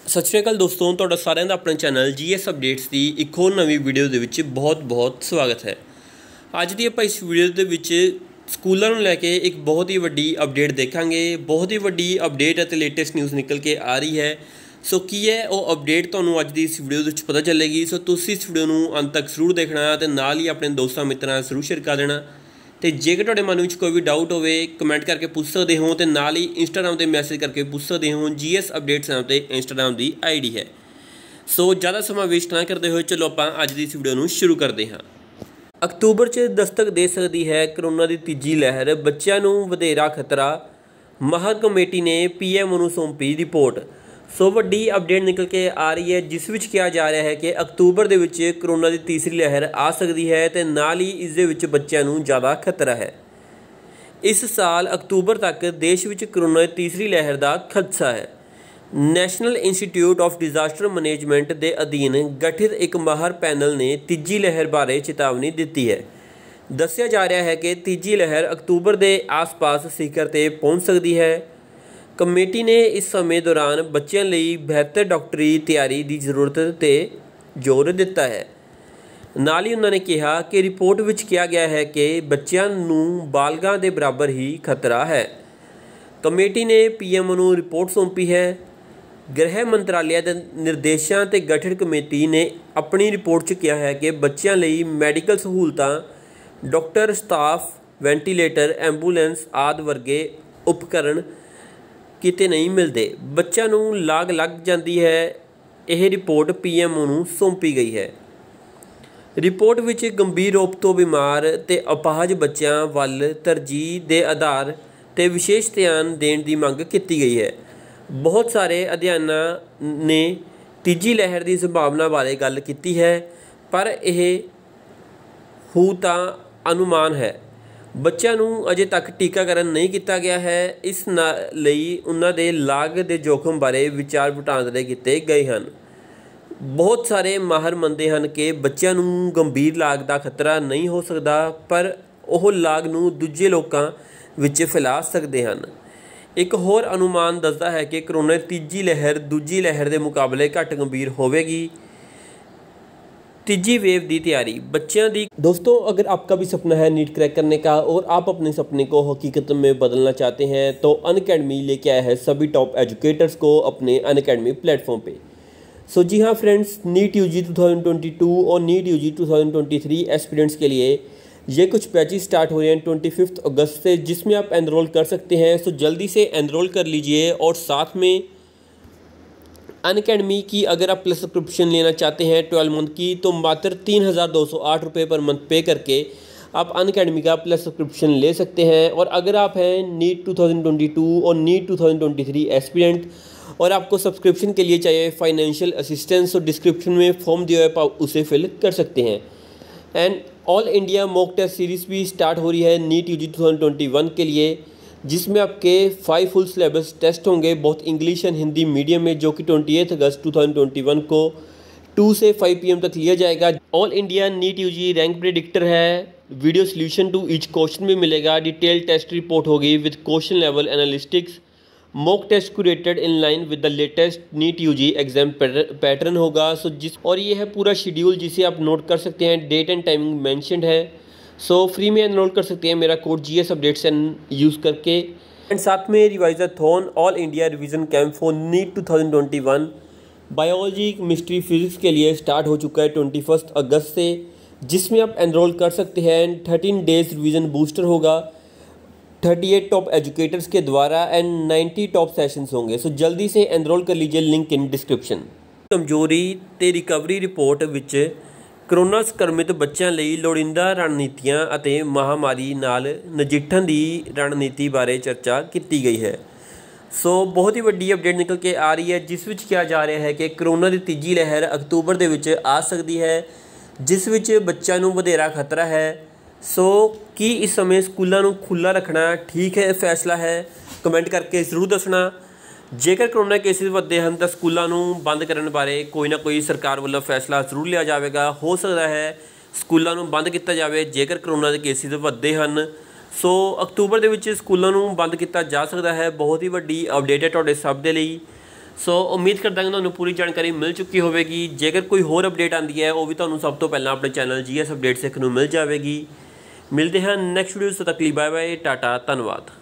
सत श्री अकाल दोस्तों, ਤੁਹਾਡਾ ਸਾਰਿਆਂ ਦਾ ਆਪਣੇ ਚੈਨਲ GS ਅਪਡੇਟਸ ਦੀ ਇੱਕ ਹੋਰ ਨਵੀਂ ਵੀਡੀਓ ਦੇ ਵਿੱਚ ਬਹੁਤ ਸਵਾਗਤ ਹੈ। ਅੱਜ ਦੀ ਆਪਾਂ ਇਸ ਵੀਡੀਓ ਦੇ ਵਿੱਚ ਸਕੂਲਾਂ ਨੂੰ ਲੈ ਕੇ ਇੱਕ ਬਹੁਤ ਹੀ ਵੱਡੀ ਅਪਡੇਟ ਦੇਖਾਂਗੇ। ਬਹੁਤ ਹੀ ਵੱਡੀ ਅਪਡੇਟ ਅਤੇ ਲੇਟੈਸਟ ਨਿਊਜ਼ ਨਿਕਲ ਕੇ ਆ ਰਹੀ ਹੈ। ਸੋ ਕੀ ਹੈ ਉਹ ਅਪਡੇਟ ਤੁਹਾਨੂੰ ਅੱਜ ਦੀ ਇਸ ਵੀਡੀਓ ਦੇ ਵਿੱਚ ਪਤਾ ਚੱਲੇਗੀ। ਸੋ ਤੁਸੀਂ ਇਸ ਵੀਡੀਓ ਨੂੰ ਅੰਤ ਤੱਕ ਜ਼ਰੂਰ ਦੇਖਣਾ ਤੇ ਨਾਲ ਹੀ ਆਪਣੇ ਦੋਸਤਾਂ ਮਿੱਤਰਾਂ ਨਾਲ ਜ਼ਰੂਰ ਸ਼ੇਅਰ ਕਰ ਦੇਣਾ। तो जेकर तुहाडे मन में कोई भी डाउट हो कमेंट करके पूछ सकते हो, तो नाल ही इंस्टाग्राम पर मैसेज करके पूछ सकते हो। GS अपडेट्स नाम से इंस्टाग्राम की ID है। सो ज़्यादा समा वेस्ट ना करते हुए चलो आप अज की इस वीडियो को शुरू करते हाँ। अक्तूबर च दस्तक दे सकती है करोना की तीजी लहर, बच्चों को वधेरा खतरा, महर कमेटी ने PM नूं सौंपी रिपोर्ट। सो वड्डी अपडेट निकल के आ रही है जिस विच कहा जा रहा है कि अक्तूबर दे विच करोना की तीसरी लहर आ सकती है तो नाल ही इस दे विच बच्चों को ज़्यादा खतरा है। इस साल अक्तूबर तक देश विच करोना की तीसरी लहर का खदशा है। National institute of disaster management के अधीन गठित एक माहर पैनल ने तीजी लहर बारे चेतावनी दी है। दस्सिया जा रहा है कि तीजी लहर अक्तूबर के आस पास शिखर ते पहुँच सकती है। कमेटी ने इस समय दौरान बच्चों लिए बेहतर डॉक्टरी तैयारी की जरूरत पर जोर दिता है। नाल ही उन्होंने कहा कि रिपोर्ट विच कहा गया है कि बच्चों नूं बालगां के बराबर ही खतरा है। कमेटी ने PM नूं रिपोर्ट सौंपी है। गृह मंत्रालय के निर्देशों ते गठित कमेटी ने अपनी रिपोर्ट च कहा है कि बच्चों लिए मैडिकल सहूलतां, डॉक्टर, स्टाफ, वेंटीलेटर, एंबूलेंस आदि वर्गे उपकरण किते नहीं मिलते। बच्चों को लाग लग जाती है। यह रिपोर्ट PM नूं सौंपी गई है। रिपोर्ट विच गंभीर रूप तो बीमार ते अपाहज बच्चों वल तरजीह के आधार ते विशेष ध्यान देने की मंग की गई है। बहुत सारे अध्ययनों ने तीजी लहर की संभावना बारे गल की है, पर यह हू तां अनुमान है। बच्चों को अजे तक टीकाकरण नहीं किया गया है। इस लई उन्हां दे लाग दे जोखम बारे विचार वटांदरे किए गए हैं। बहुत सारे माहर मनते हैं कि बच्चों को गंभीर लाग का खतरा नहीं हो सकता, पर वह लाग नूं दूजे लोगों विच फैला सकते हैं। एक होर अनुमान दसदा है कि करोना तीजी लहर दूजी लहर के मुकाबले घट गंभीर होवेगी। तीजी वेव की तैयारी बच्चों की। दोस्तों, अगर आपका भी सपना है नीट क्रैक करने का और आप अपने सपने को हकीकत में बदलना चाहते हैं तो अनअकैडमी लेके आया है सभी टॉप एजुकेटर्स को अपने अनअकैडमी प्लेटफॉर्म पे। सो जी हाँ फ्रेंड्स, नीट UG 2022 और नीट UG 2023 एस्पिरेंट्स के लिए ये कुछ बैचेस स्टार्ट हो रहे हैं 25 अगस्त से, जिसमें आप एनरोल कर सकते हैं। सो जल्दी से एनरोल कर लीजिए। और साथ में अनअकैडमी की अगर आप प्लस सब्सक्रिप्शन लेना चाहते हैं 12 मंथ की, तो मात्र 3208 रुपये पर मंथ पे करके आप अनअकैडमी का प्लस सब्सक्रिप्शन ले सकते हैं। और अगर आप हैं नीट 2022 और नीट 2023 एस्पिरेंट और आपको सब्सक्रिप्शन के लिए चाहिए फाइनेंशियल असिस्टेंस, तो डिस्क्रिप्शन में फॉर्म दिया है, आप उसे फिल कर सकते हैं। And all India mock test series भी स्टार्ट हो रही है नीट UG 2021 के लिए, जिसमें आपके 5 फुल सिलेबस टेस्ट होंगे, बहुत इंग्लिश एंड हिंदी मीडियम में, जो कि 28 अगस्त 2021 को 2 से 5 PM तक लिया जाएगा। All India NEET UG rank predictor है। Video solution to each question भी मिलेगा। डिटेल टेस्ट रिपोर्ट होगी with question level analytics. Mock test curated in line with the latest NEET UG exam pattern होगा। So और ये है पूरा schedule, जिसे आप नोट कर सकते हैं। डेट एंड टाइमिंग मैंशनड है। सो फ्री में एनरोल कर सकते हैं मेरा कोड GS अपडेट्स यूज़ करके। एंड साथ में revisathon all India revision camp for NEET 2021 biology, chemistry, physics के लिए स्टार्ट हो चुका है 21 अगस्त से, जिसमें आप एनरोल कर सकते हैं। 13 डेज रिवीजन बूस्टर होगा 38 टॉप एजुकेटर्स के द्वारा एंड 90 टॉप सेशंस होंगे। सो जल्दी से एनरोल कर लीजिए, लिंक इन डिस्क्रिप्शन। कमजोरी ते रिकवरी रिपोर्ट विच करोना संक्रमित बच्चों लिए लोड़ींदा रणनीतियां अते महामारी नाल नजिठण की रणनीति बारे चर्चा की गई है। सो बहुत ही वड्डी अपडेट निकल के आ रही है, जिस विच कहा जा रहा है कि करोना की तीजी लहर अक्तूबर के विच आ सकती है, जिस विच बच्चों को वधेरा खतरा है। सो की इस समय स्कूलों को खुला रखना ठीक है फैसला है? कमेंट करके जरूर दसना। जेकर करोना केसिस वधदे हैं तो स्कूलों को बंद करने बारे कोई ना कोई सरकार वालों फैसला जरूर लिया जाएगा। हो सकता है स्कूलों को बंद किया जाए जेकर करोना के केसिस वधदे हैं। सो अक्तूबर के स्कूलों को बंद किया जा सकता है। बहुत ही वड्डी अपडेट है तुहाडे सब दे लई। सो उम्मीद करदा कि तुहानूं पूरी जानकारी मिल चुकी होगी। जेकर कोई होर अपडेट आती है वो भी तुहानूं सब तो पहला अपने चैनल GS अपडेट्स देखने को मिल जाएगी। मिलते हैं नैक्सट वीडियो, तक के लिए बाय बाय, टाटा, धन्यवाद।